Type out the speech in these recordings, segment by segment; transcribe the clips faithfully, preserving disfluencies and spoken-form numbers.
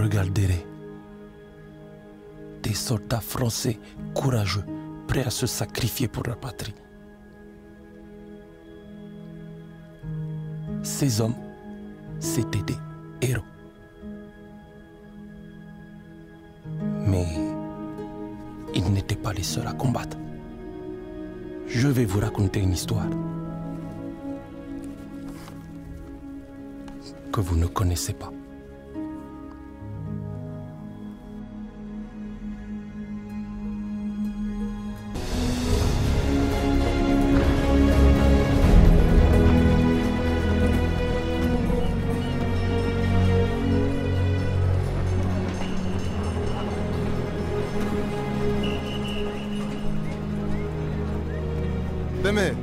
regarderai des soldats français courageux, prêts à se sacrifier pour leur patrie. Ces hommes, c'étaient des héros. Mais ils n'étaient pas les seuls à combattre. Je vais vous raconter une histoire que vous ne connaissez pas. Deme.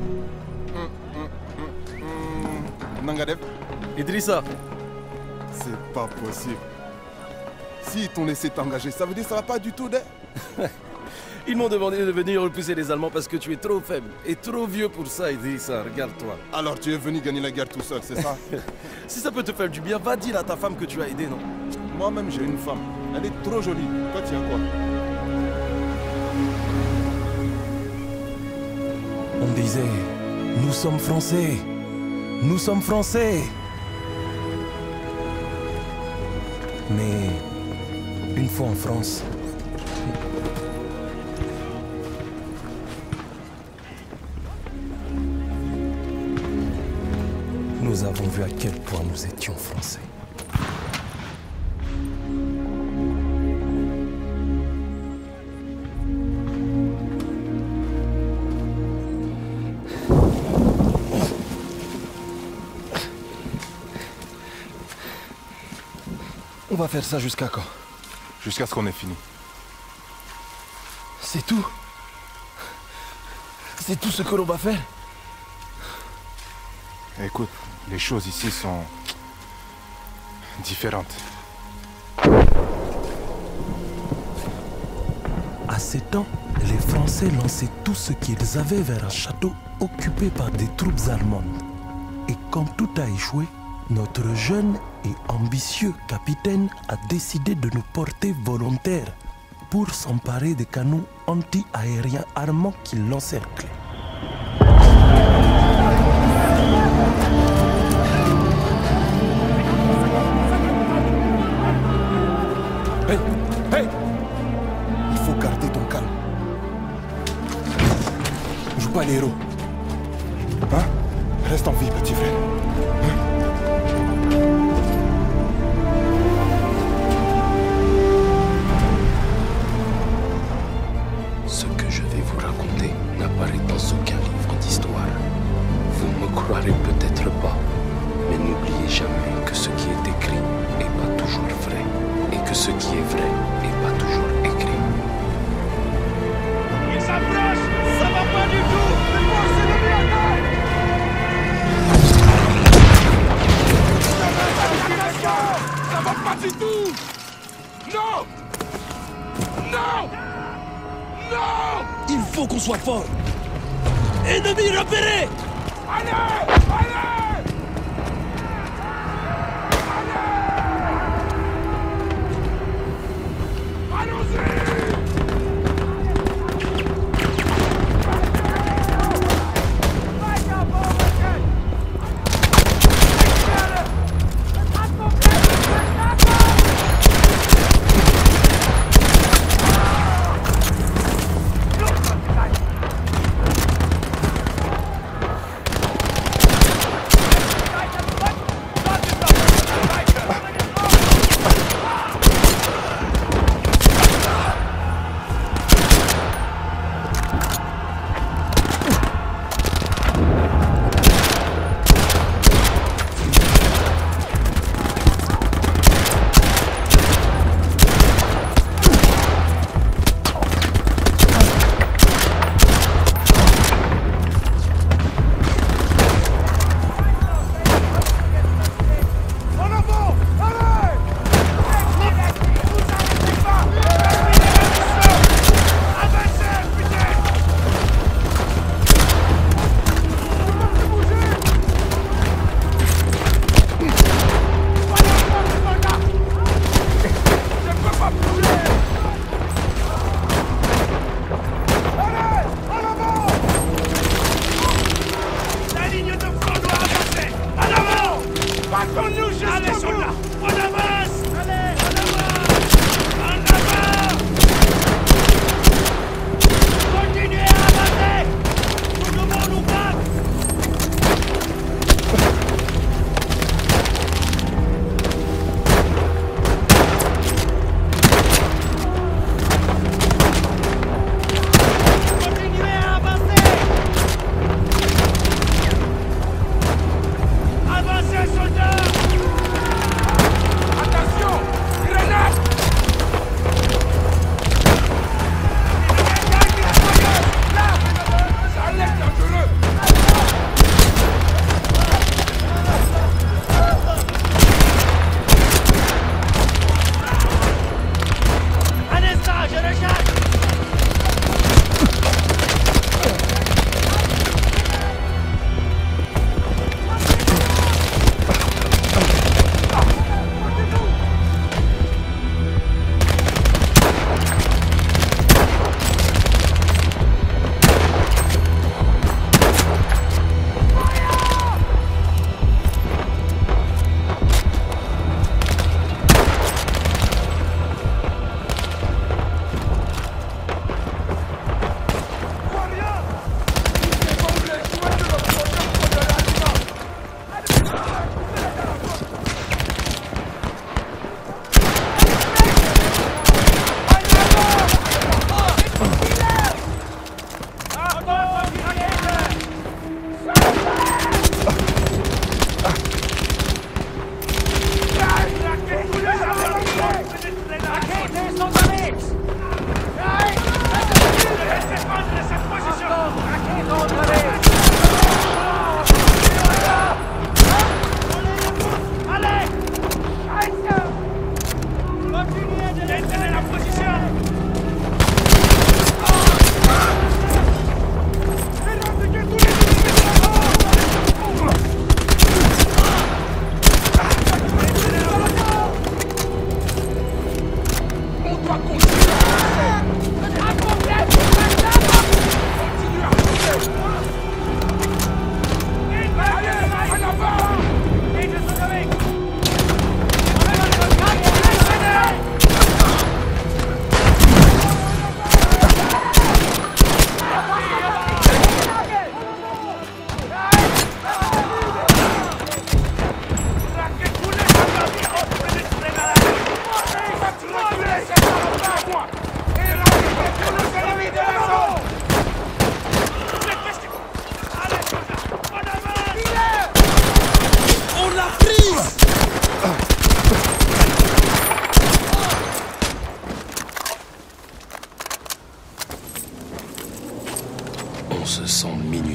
Nangadev. Idrissa. C'est pas possible. Si ils t'ont laissé t'engager, ça veut dire que ça va pas du tout, de... Ils m'ont demandé de venir repousser les Allemands parce que tu es trop faible et trop vieux pour ça, Idrissa. Regarde-toi. Alors tu es venu gagner la guerre tout seul, c'est ça? Si ça peut te faire du bien, va dire à ta femme que tu as aidé, non? Moi-même, j'ai une femme. Elle est trop jolie. Toi, tu as quoi? On disait, nous sommes Français, nous sommes Français. Mais une fois en France, nous avons vu à quel point nous étions Français. On va faire ça jusqu'à quand? Jusqu'à ce qu'on ait fini. C'est tout? C'est tout ce que l'on va faire? Écoute, les choses ici sont différentes. À ces temps, les Français lançaient tout ce qu'ils avaient vers un château occupé par des troupes allemandes. Et quand tout a échoué, notre jeune et ambitieux capitaine a décidé de nous porter volontaires pour s'emparer des canons anti-aériens armants qui l'encerclaient. Hey, hey! Il faut garder ton calme. Joue pas les héros. Hein? Reste en vie, petit frère. Hein? Ce que je vais vous raconter n'apparaît dans aucun livre d'histoire. Vous ne me croirez peut-être pas, mais n'oubliez jamais que ce qui est écrit n'est pas toujours vrai, et que ce qui est vrai n'est pas toujours écrit. Il s'approche! Ça va pas du tout! Mais moi, c'est le bien! Ça va pas du tout! Non! Non! Non! Il faut qu'on soit fort. Ennemi repéré! Allez! Allez! Allons-y!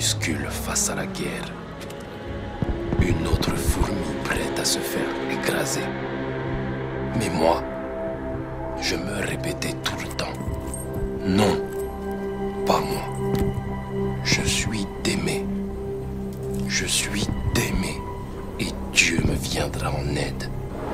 minuscule face à la guerre. Une autre fourmi prête à se faire écraser. Mais moi, je me répétais tout le temps, non, pas moi. Je suis d'aimer. Je suis d'aimer. Et Dieu me viendra en aide.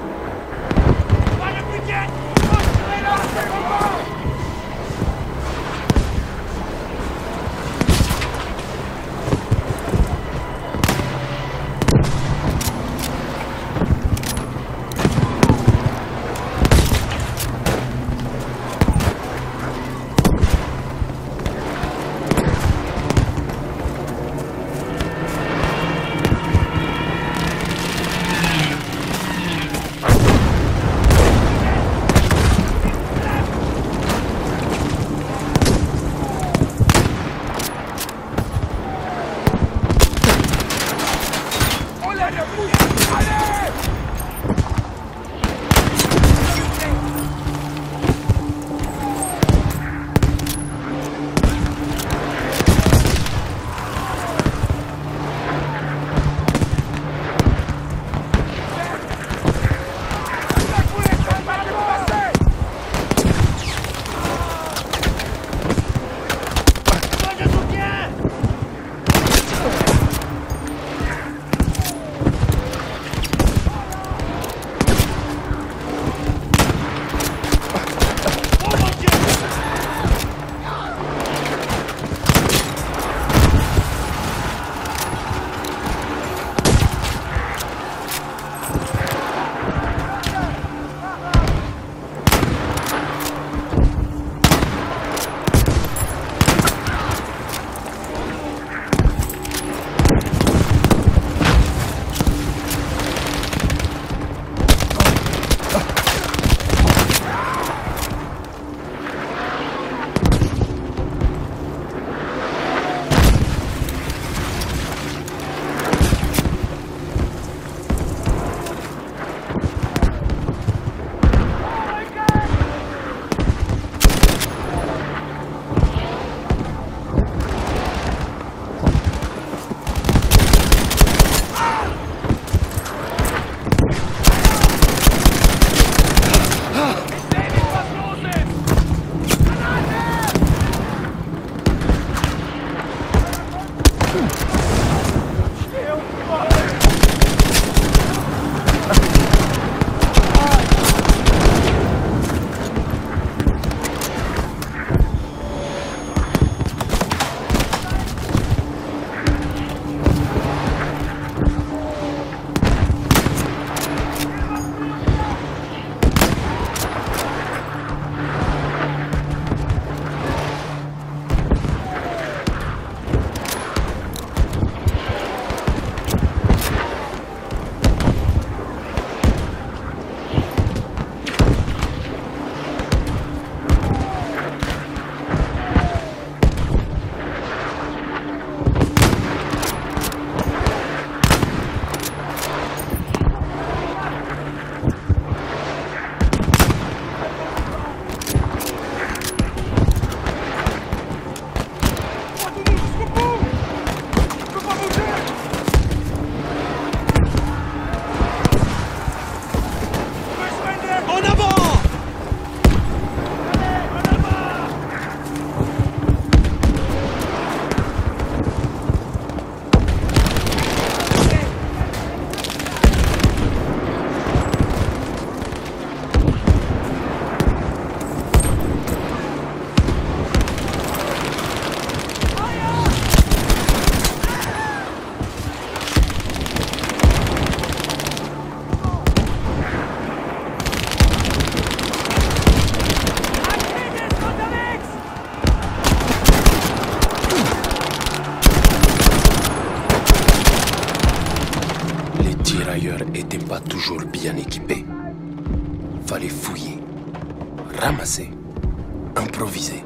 N'était pas toujours bien équipé. Fallait fouiller, ramasser, improviser.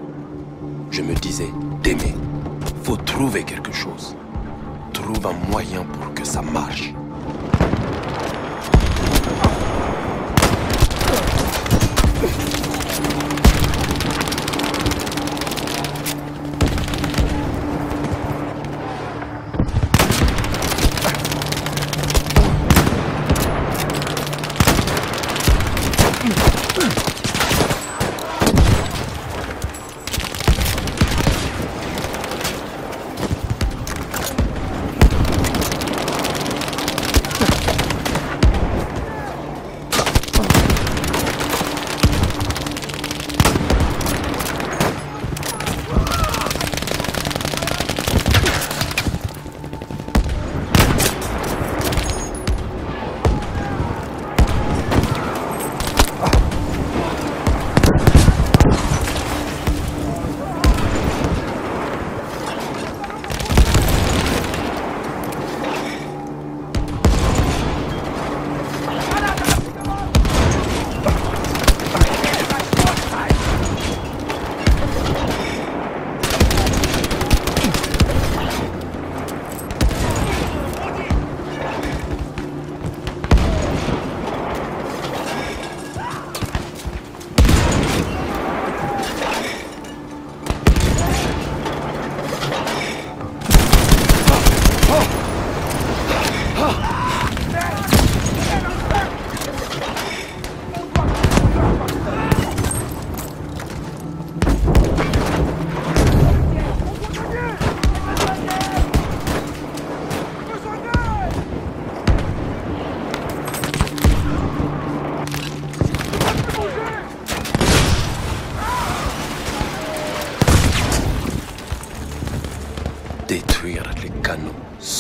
Je me disais, d'aimer, faut trouver quelque chose. Trouve un moyen pour que ça marche.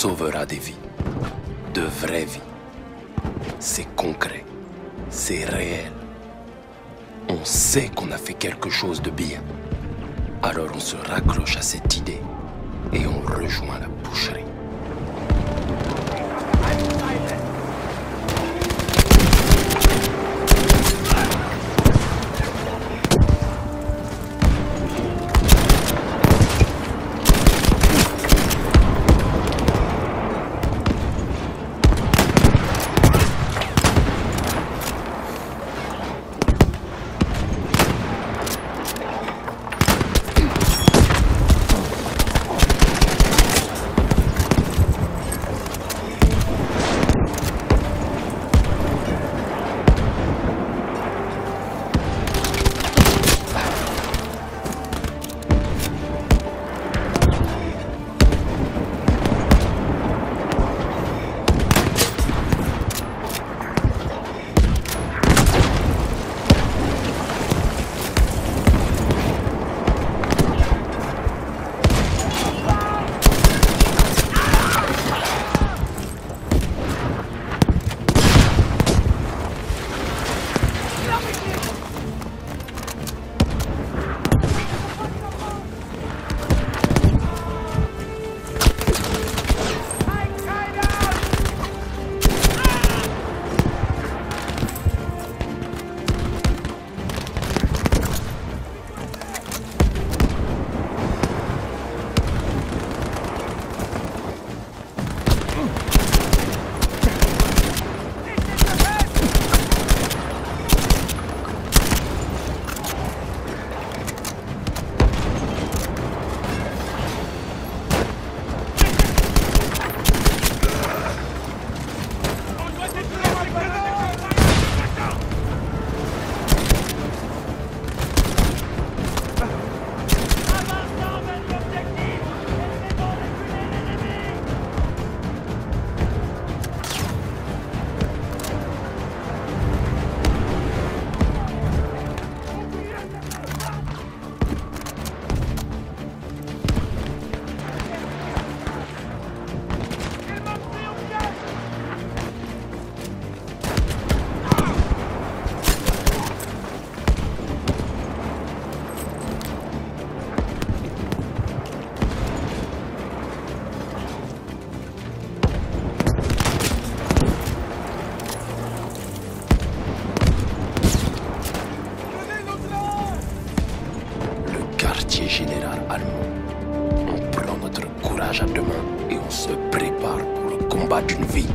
sauvera des vies, de vraies vies. C'est concret, c'est réel. On sait qu'on a fait quelque chose de bien. Alors on se raccroche à cette idée et on rejoint la boucherie. Général allemand. On prend notre courage à deux mains et on se prépare pour le combat d'une vie.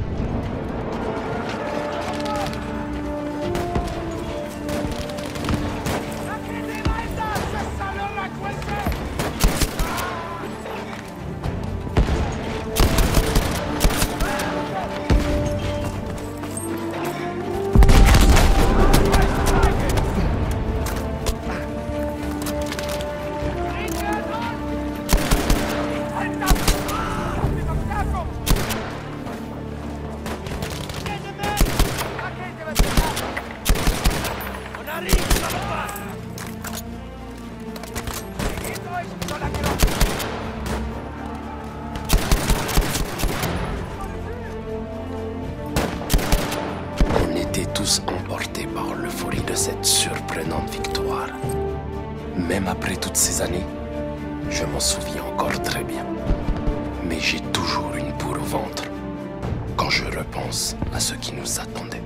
On était tous emportés par l'euphorie de cette surprenante victoire. Même après toutes ces années, je m'en souviens encore très bien. Mais j'ai toujours une boule au ventre quand je repense à ce qui nous attendait.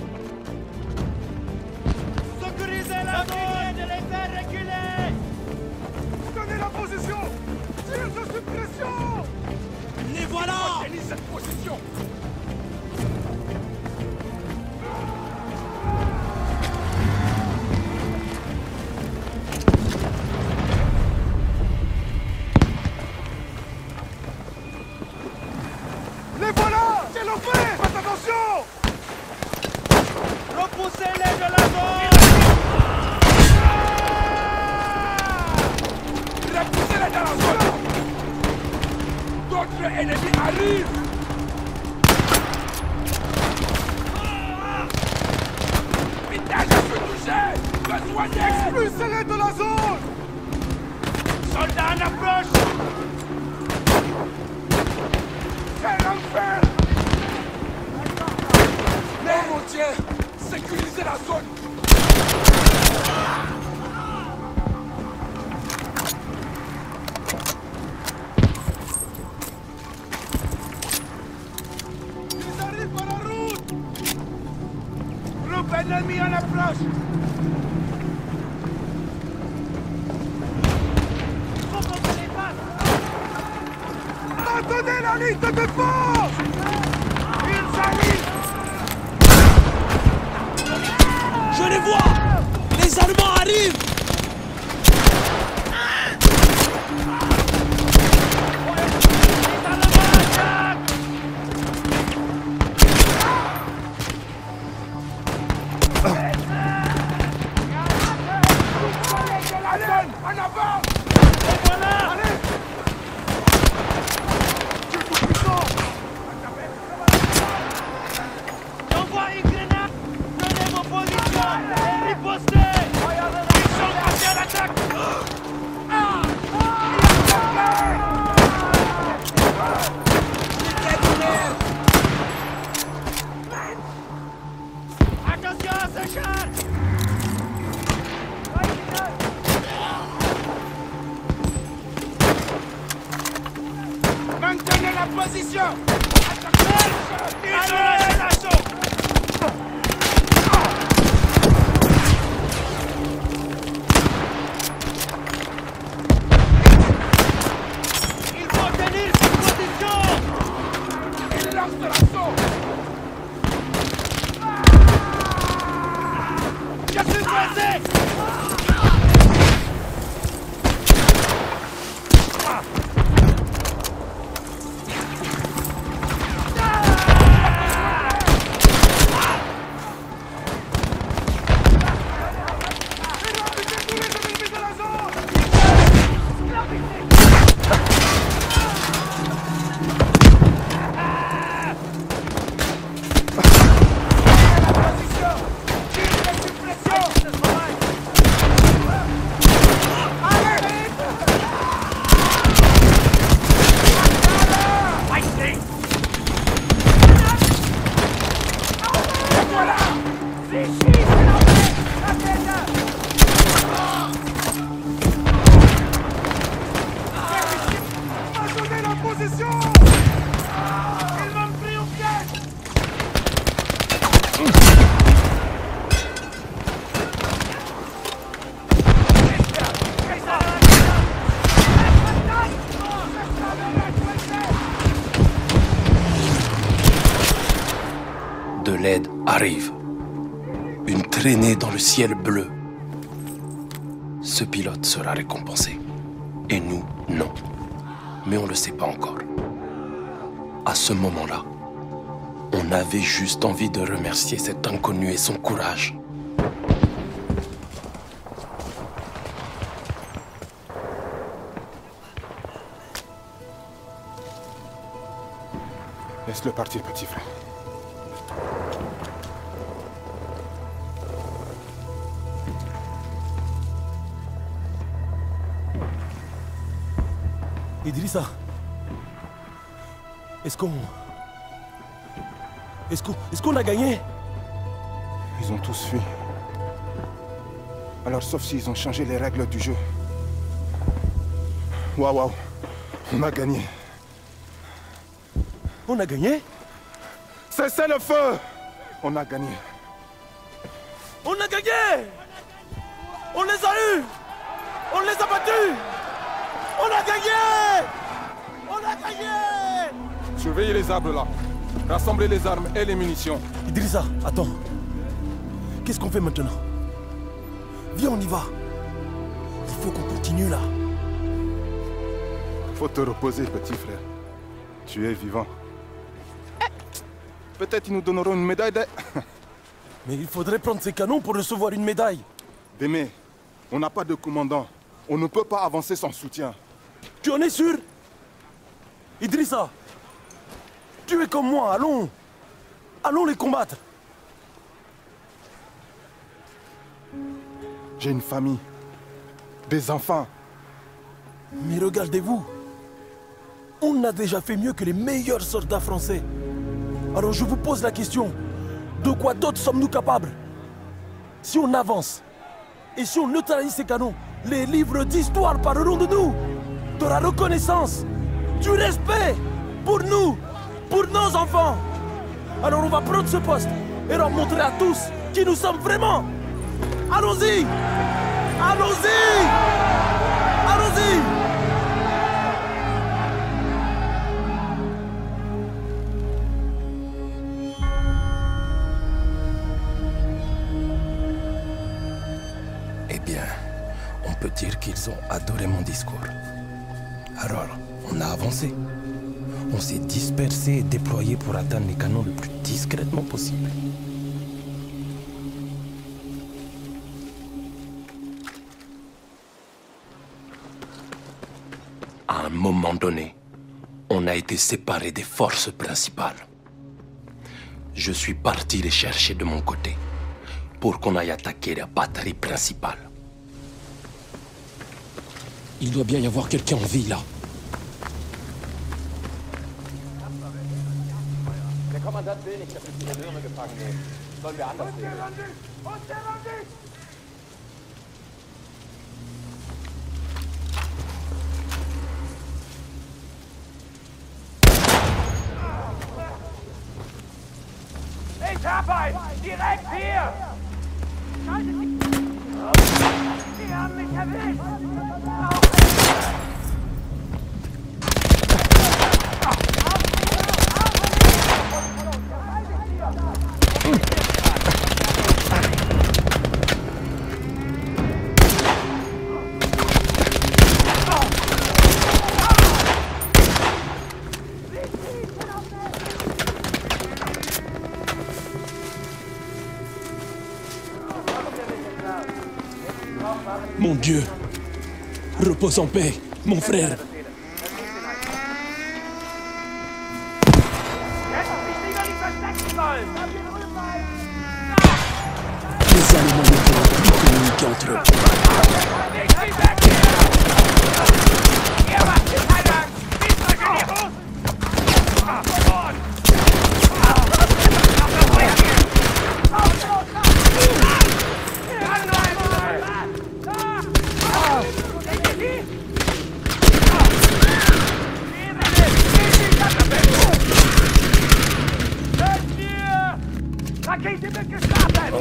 Sécurisez la zone de les faire reculer. Donnez la position. Tir de suppression. Les voilà. Organise cette position. Les voilà. C'est l'enfer. Faites attention. Repoussez-les de la zone. Repoussez-les de la zone. D'autres ennemis arrivent. Putain, je suis touché. Rejoignez. Expulsez-les de la zone. Soldats en approche. Tiens, sécurisez la zone. Ils arrivent par la route. Groupe ennemi à l'approche. Attendez la ligne de défense! Ils arrivent! Je les vois! Les Allemands arrivent! Allez, en avant! Et voilà! Allez! J'envoie une grenade! Prenez vos positions et ripostez! Ils sont passés à l'attaque! Attention à ce char! Maintenez la position! Allez, l'assaut! Il faut tenir cette position! Il lance de l'assaut! Je suis coincé! Maintenez la position! Ils m'ont pris au piège! De l'aide arrive. Une traînée dans le ciel bleu. Ce pilote sera récompensé. Et nous, non. Mais on ne le sait pas encore. À ce moment-là, on avait juste envie de remercier cet inconnu et son courage. Laisse-le partir, petit frère. Idrissa, est-ce qu'on... Est-ce qu'on... Est-ce qu'on a gagné? Ils ont tous fui. Alors, sauf s'ils ont changé les règles du jeu. Waouh, waouh, on a gagné. On a gagné? Cessez le feu! On a gagné. On a gagné! On les a eus! On les a battus! On a gagné! On a gagné! Surveillez les arbres là. Rassemblez les armes et les munitions. Idrissa, attends. Qu'est-ce qu'on fait maintenant? Viens, on y va. Il faut qu'on continue là. Faut te reposer, petit frère. Tu es vivant. Peut-être ils nous donneront une médaille de... Mais il faudrait prendre ces canons pour recevoir une médaille. Démé, on n'a pas de commandant. On ne peut pas avancer sans soutien. Tu en es sûr? Idrissa, tu es comme moi, allons. Allons les combattre. J'ai une famille. Des enfants. Mais regardez-vous. On a déjà fait mieux que les meilleurs soldats français. Alors je vous pose la question. De quoi d'autre sommes-nous capables? Si on avance, et si on neutralise ces canons, les livres d'histoire parleront de nous, de la reconnaissance, du respect pour nous, pour nos enfants. Alors on va prendre ce poste et leur montrer à tous qui nous sommes vraiment. Allons-y! Allons-y! Allons-y! Eh bien, on peut dire qu'ils ont adoré mon discours. Alors, on a avancé. On s'est dispersé et déployé pour atteindre les canons le plus discrètement possible. À un moment donné, on a été séparés des forces principales. Je suis parti les chercher de mon côté pour qu'on aille attaquer la batterie principale. Il doit bien y avoir quelqu'un en vie là. Der Kommandant will nicht, dass wir viele Löhne gefangen nehmen. Sollen wir anders regeln? Ich hab einen! Direkt hier! Sie haben mich erwischt! Mon Dieu! Repose en paix, mon frère! Les Allemands ne pourront plus communiquer entre eux. Rakete wird gestartet!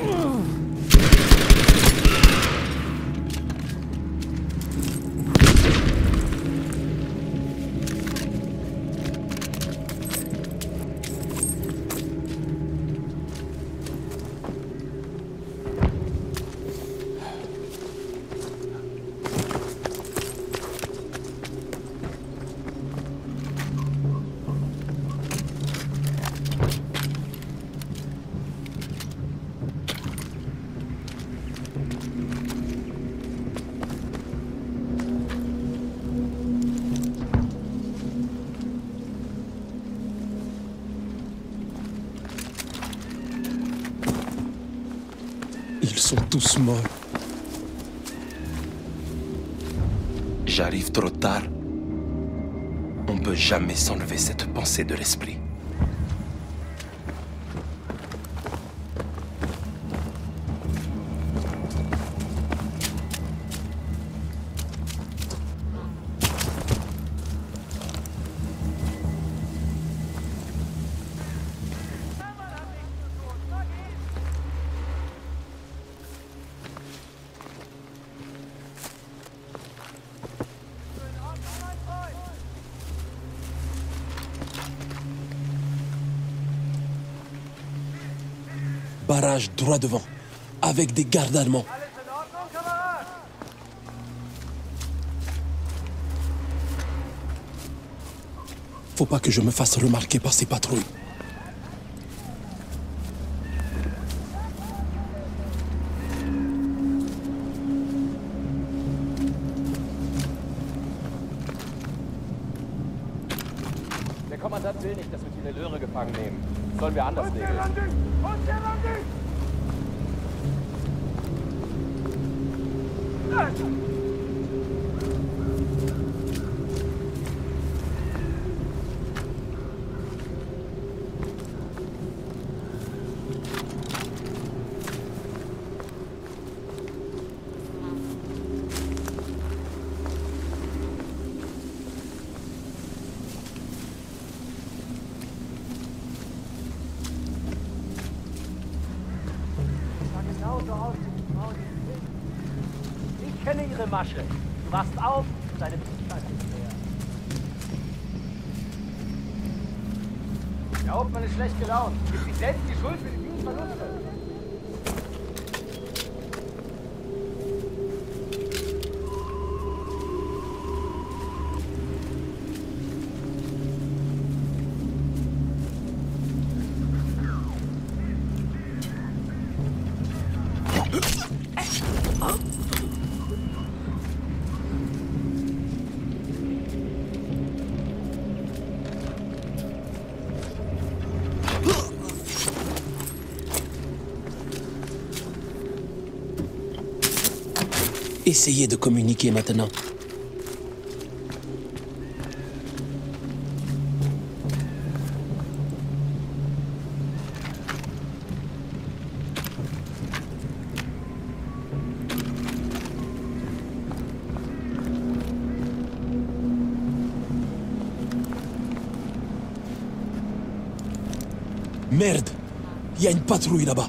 Ils sont tous morts. J'arrive trop tard. On ne peut jamais s'enlever cette pensée de l'esprit. Barrage droit devant, avec des gardes allemands. Faut pas que je me fasse remarquer par ces patrouilles. Der Kommandant will nicht, dass wir viele Löhne gefangen nehmen. Sollen wir anders regeln? genauso aus wie die Frau, die ich bin. Ich kenne ihre Masche. Du wachst auf und deine Beziehung ist leer. Der Hauptmann ist schlecht gelaunt. Gibt sich selbst die Schuld für die vielen Verluste. Essayez de communiquer maintenant. Merde! Il y a une patrouille là-bas.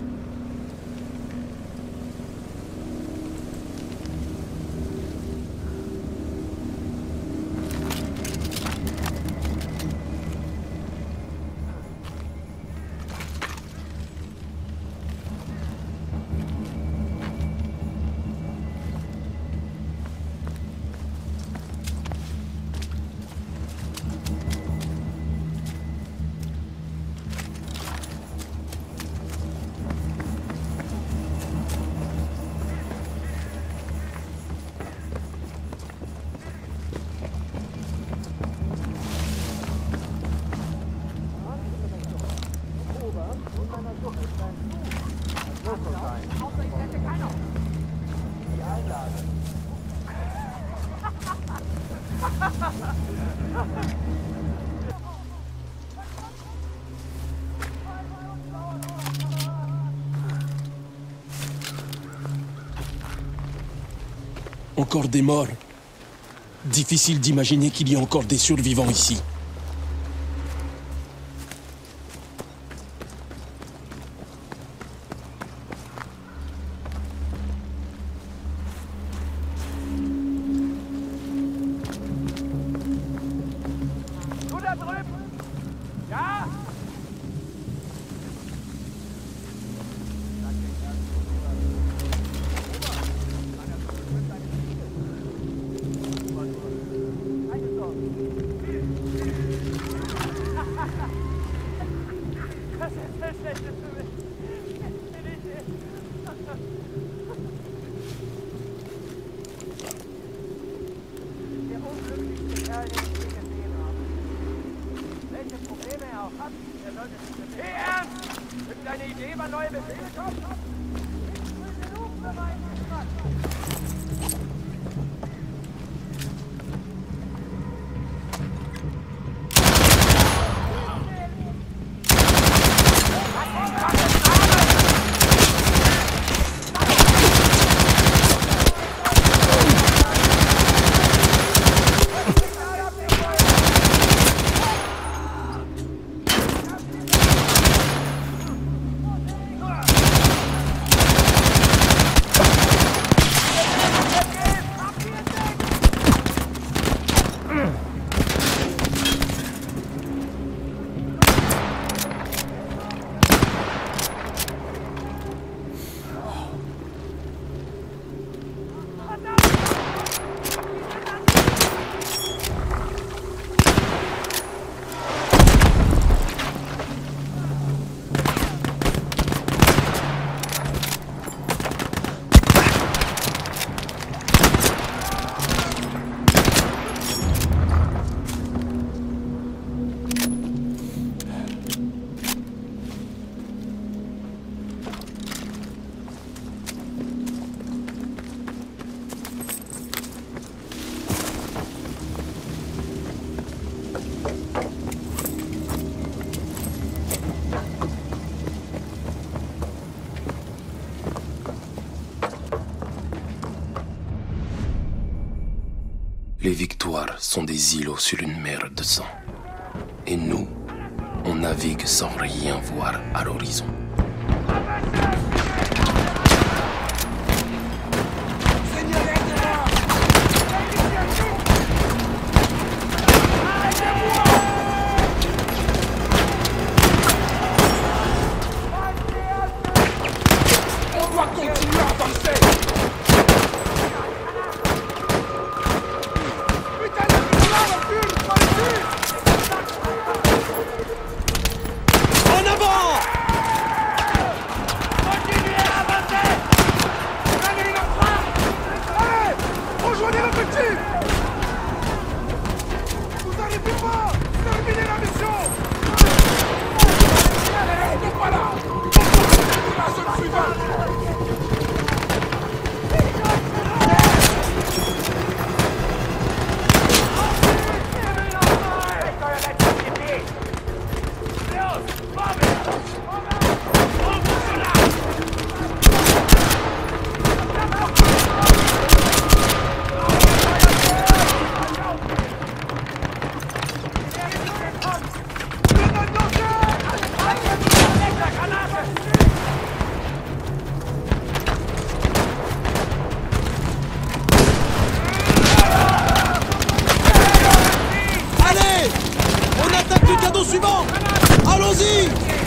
Encore des morts. Difficile d'imaginer qu'il y ait encore des survivants ici. Du da drüben! Ja? Das ist das Schlechte für mich. Jetzt bin ich hier. Der unglücklichste Kerl, den ich je gesehen habe. Welche Probleme er auch hat, er sollte sich benehmen. Hey, Ernst! Irgendeine Idee, wann neue Befehle kommen? Ich will genug für meinen Geschmack. Les victoires sont des îlots sur une mer de sang. Et nous, on navigue sans rien voir à l'horizon. dois continuer à avancer. Putain, il y a plus de là, recule, par ici. En avant! Continuez à avancer. Prenez notre frappe. Allez, rejoignez l'objectif. Vous n'arrêtez pas. Terminez la mission. Allez, voilà. La zone suivante. Allez! On attaque le cadeau suivant! Allons-y!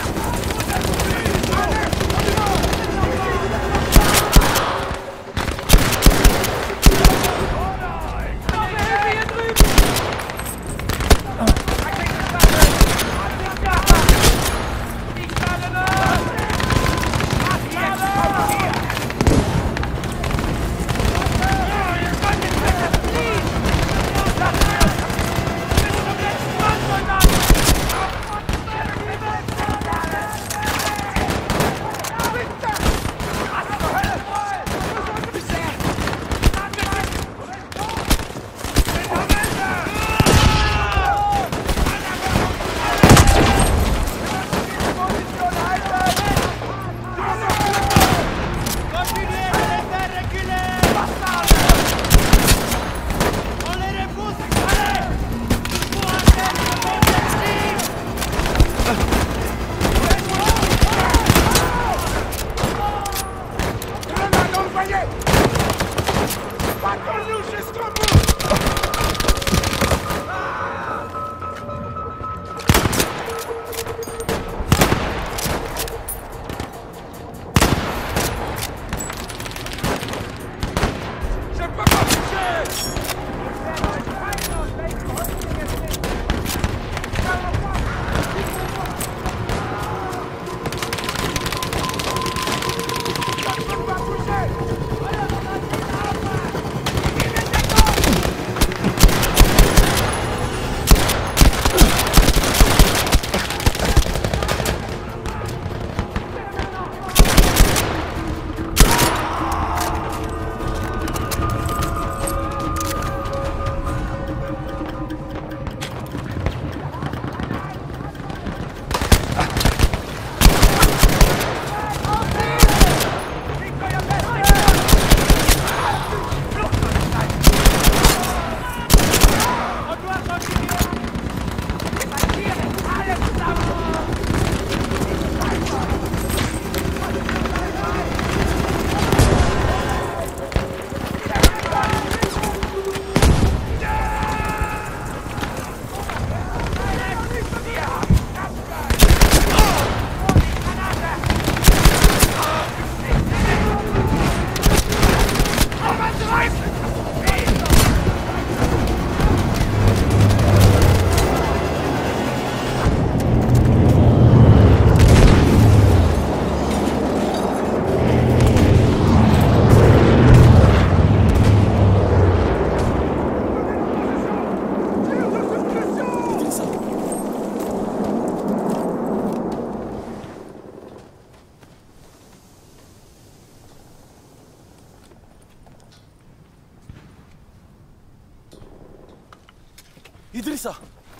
Idrissa!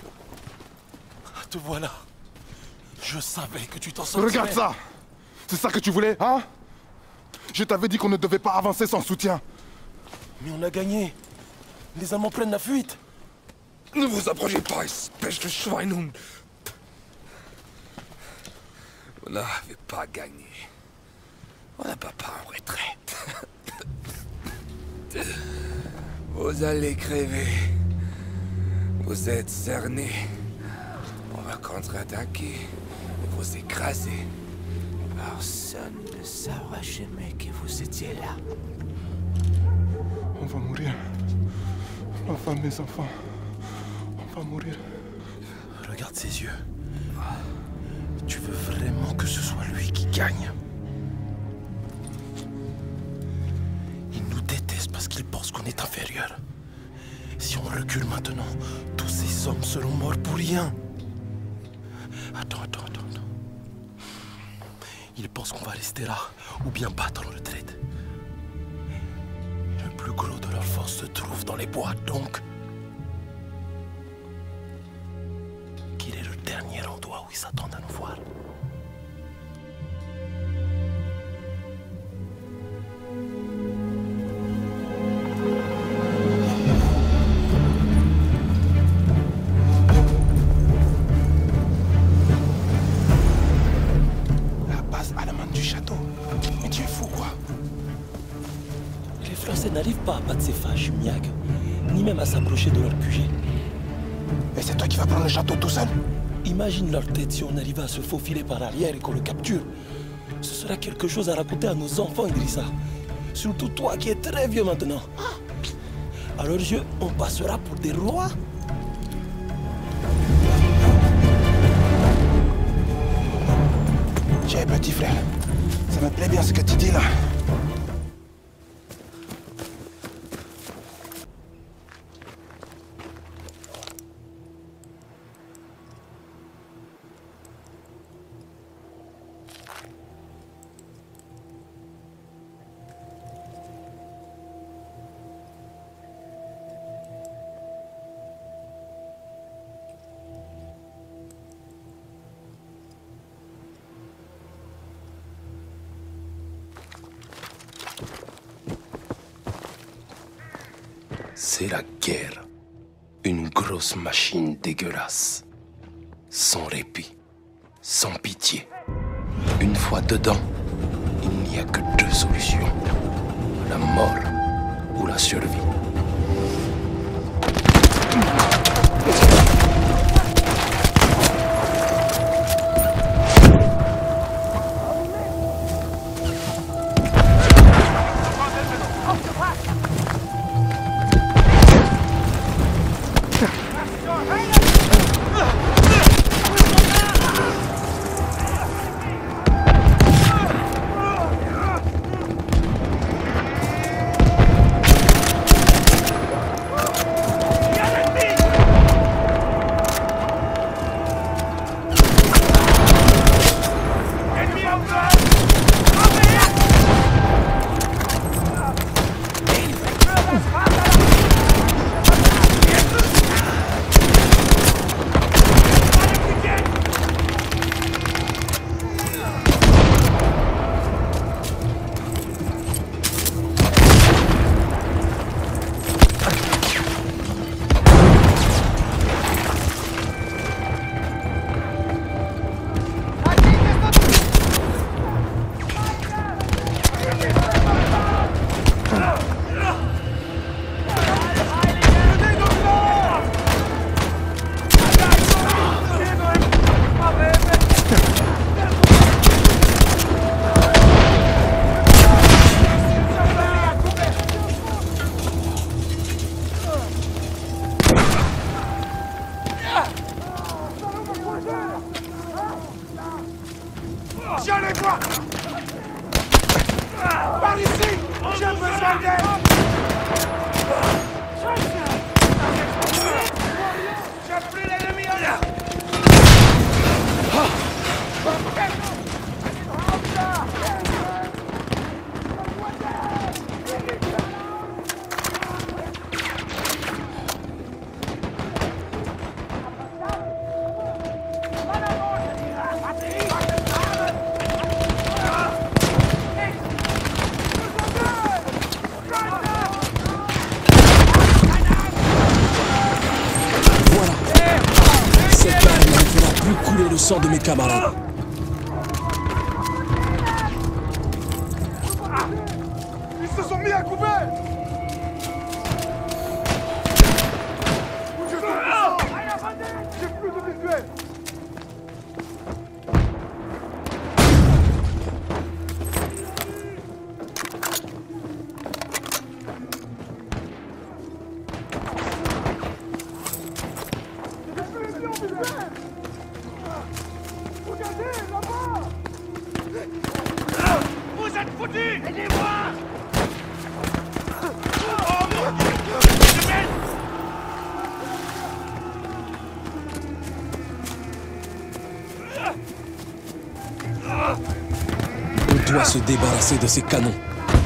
Te voilà. Je savais que tu t'en sortirais. Regarde ça! C'est ça que tu voulais, hein? Je t'avais dit qu'on ne devait pas avancer sans soutien. Mais on a gagné. Les Allemands prennent la fuite. Ne vous approchez pas, espèce de Schweinhund. Vous n'avez pas gagné. On n'a pas pas en retraite. Vous allez crever. Vous êtes cernés. On va contre-attaquer et vous écraser. Personne ne saura jamais que vous étiez là. On va mourir. Ma femme, mes enfants. On va mourir. Regarde ses yeux. Tu veux vraiment que ce soit lui qui gagne? Il nous déteste parce qu'il pense qu'on est inférieur. Si on recule maintenant, tous ces hommes seront morts pour rien. Attends, attends, attends, attends. Il pense qu'on va rester là ou bien battre en retraite. Le plus gros de leur force se trouve dans les bois, donc... qu'il est le dernier endroit où ils s'attendent à nous voir. La base allemande du château. Mais tu es fou, quoi? Les Français n'arrivent pas à battre ces fâches, Miag, ni même à s'approcher de leur Q G. Et c'est toi qui vas prendre le château tout seul? Imagine leur tête si on arrivait à se faufiler par arrière et qu'on le capture. Ce sera quelque chose à raconter à nos enfants, Idrissa. Surtout toi qui es très vieux maintenant. À leurs yeux, on passera pour des rois. Tiens, petit frère, ça me plaît bien ce que tu dis là. C'est la guerre. Une grosse machine dégueulasse. Sans répit. Sans pitié. Une fois dedans, il n'y a que deux solutions. La mort ou la survie. Viens les voir. Par ici. J'ai besoin d'aide. J'ai plus l'ennemi en l'air. Le sang de mes camarades. Ils se sont mis à couper. J'ai plus de visuel. On doit se débarrasser de ces canons.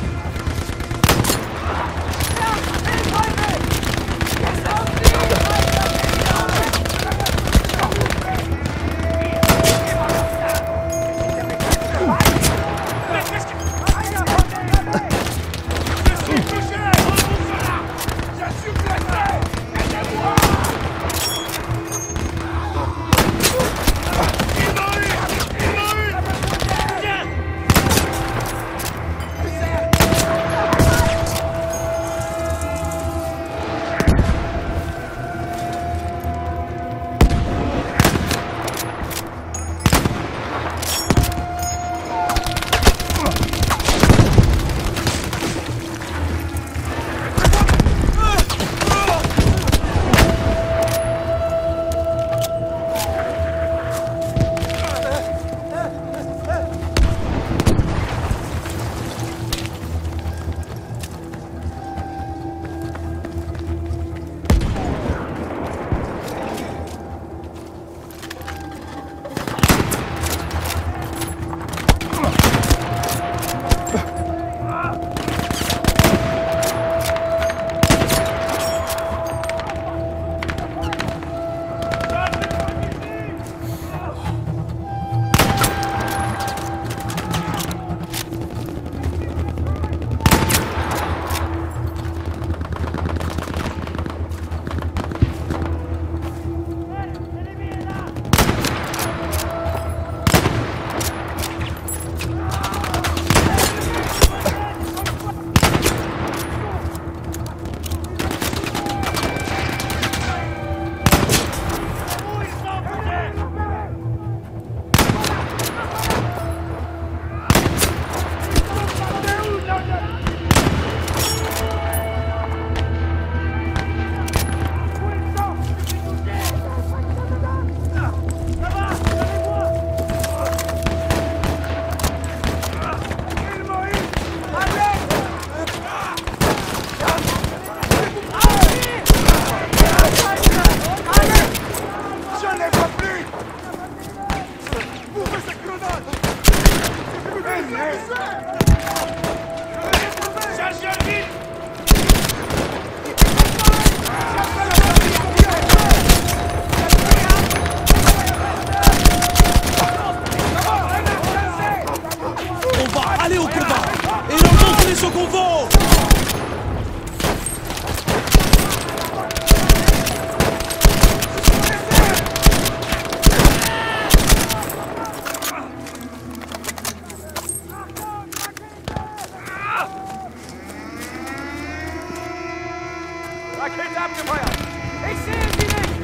Rakete abgefeuert! Ich sehe sie nicht!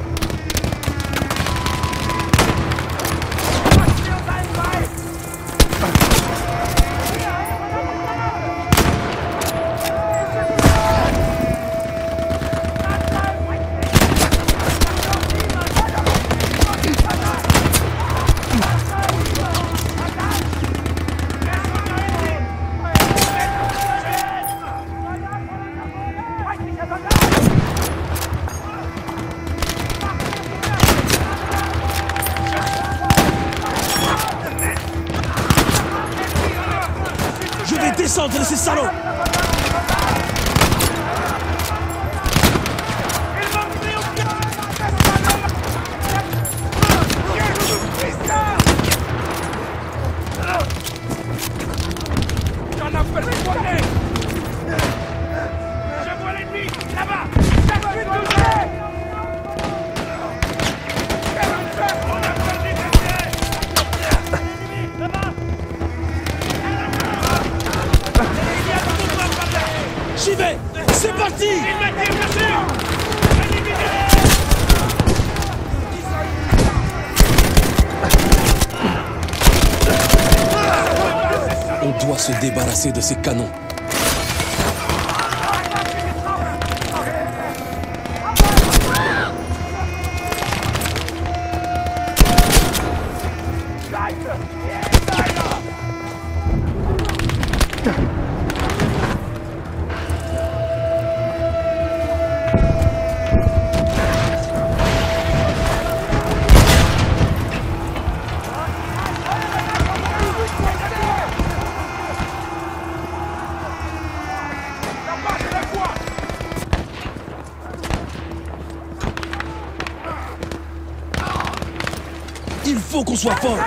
Macht sie uns einen Bein! Je vais descendre ces salauds! J'en appelle les poignets! Je vois l'ennemi! Là-bas! On a perdu des pieds! Là-bas! J'y vais! C'est parti! Il me tire dessus! Éliminez-les! On doit se débarrasser de ces canons. Seite! Hier ist einer! faut qu'on soit fort.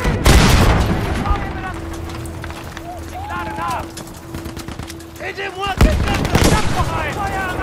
Aidez-moi, quelqu'un de Feuer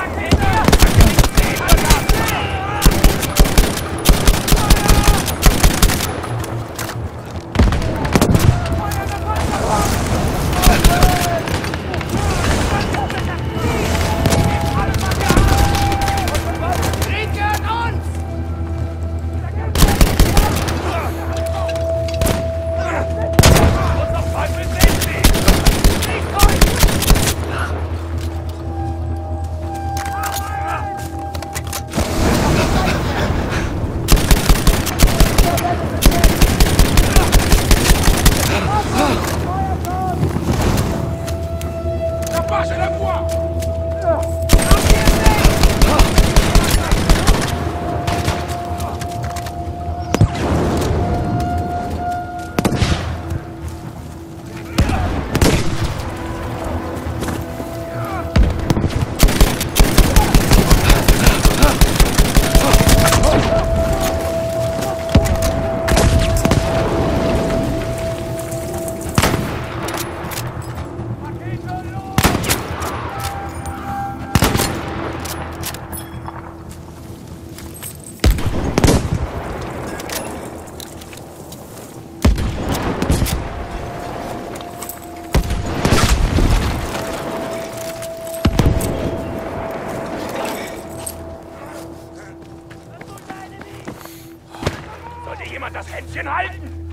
das Händchen halten!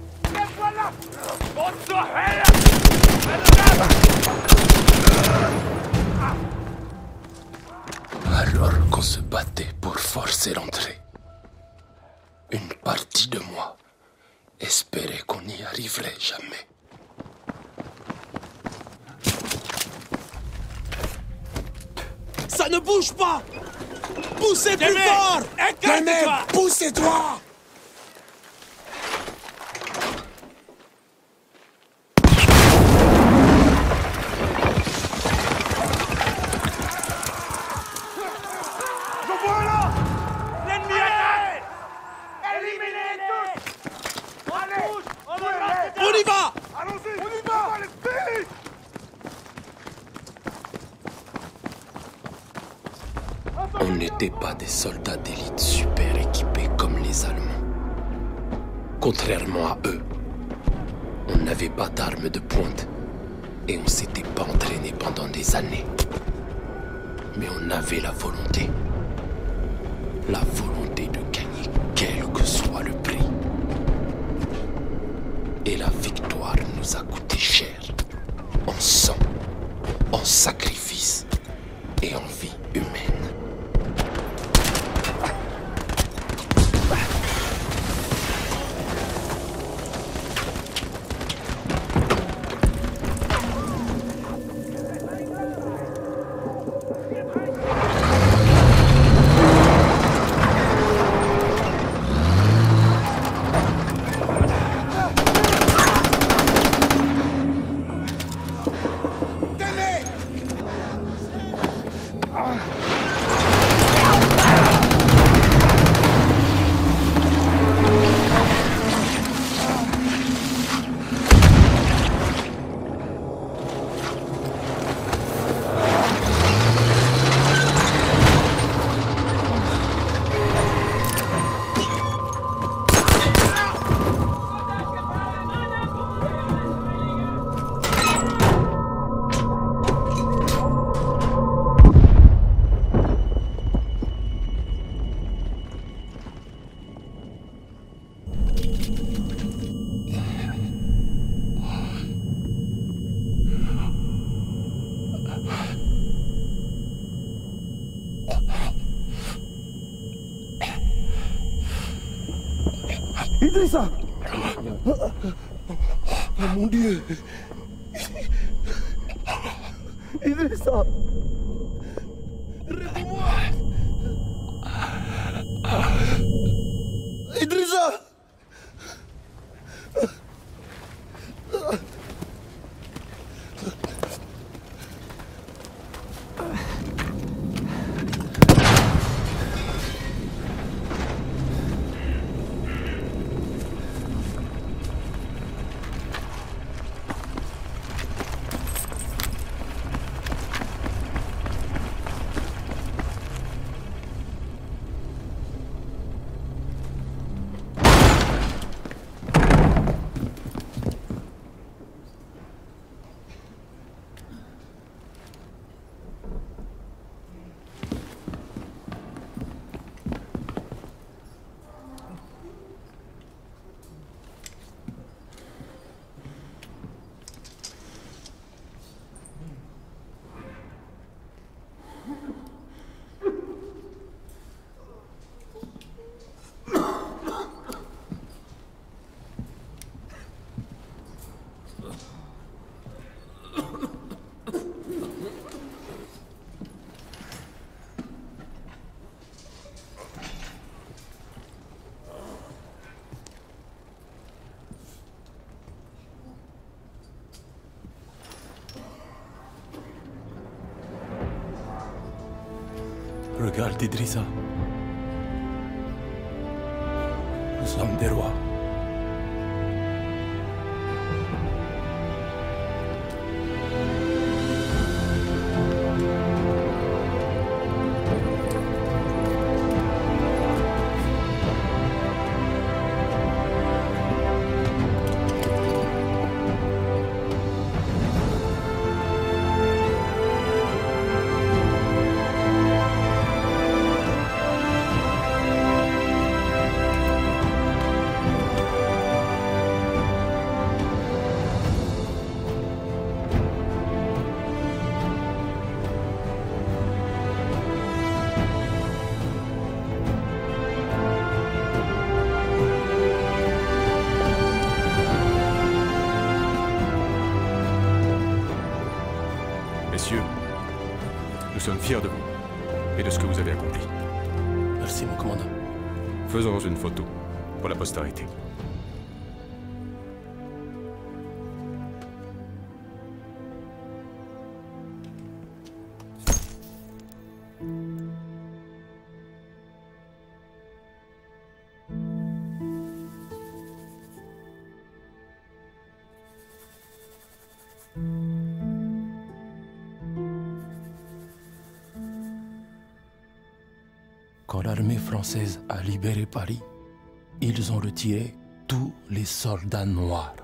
Und zur Hölle! Alors qu'on se battait pour forcer l'entrée, une partie de moi espérait qu'on n'y arriverait jamais. Ça ne bouge pas! Poussez plus fort! Écarte-toi! Poussez-toi! On n'était pas des soldats d'élite super équipés comme les Allemands. Contrairement à eux, on n'avait pas d'armes de pointe et on s'était pas entraîné pendant des années. Mais on avait la volonté. La volonté de gagner quel que soit le prix. Et la victoire nous a coûté cher. En sang, en sacrifice et en vie humaine. Idrissa! Oh mon Dieu! Idrissa! Réveille-moi! Idrissa! Regarde Idrissa. Nous sommes des rois. Messieurs, nous sommes fiers de vous et de ce que vous avez accompli. Merci, mon commandant. Faisons une photo pour la postérité. Quand l'armée française a libéré Paris, ils ont retiré tous les soldats noirs.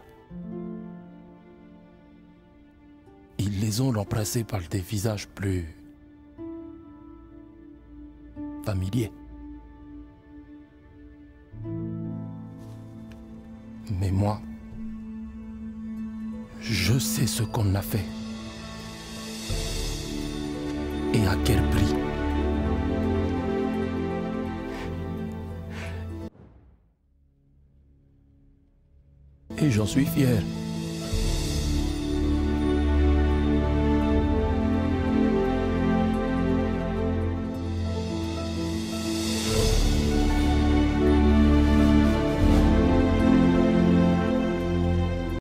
Ils les ont remplacés par des visages plus familiers. Mais moi, je sais ce qu'on a fait. Et à quel prix. Et j'en suis fier.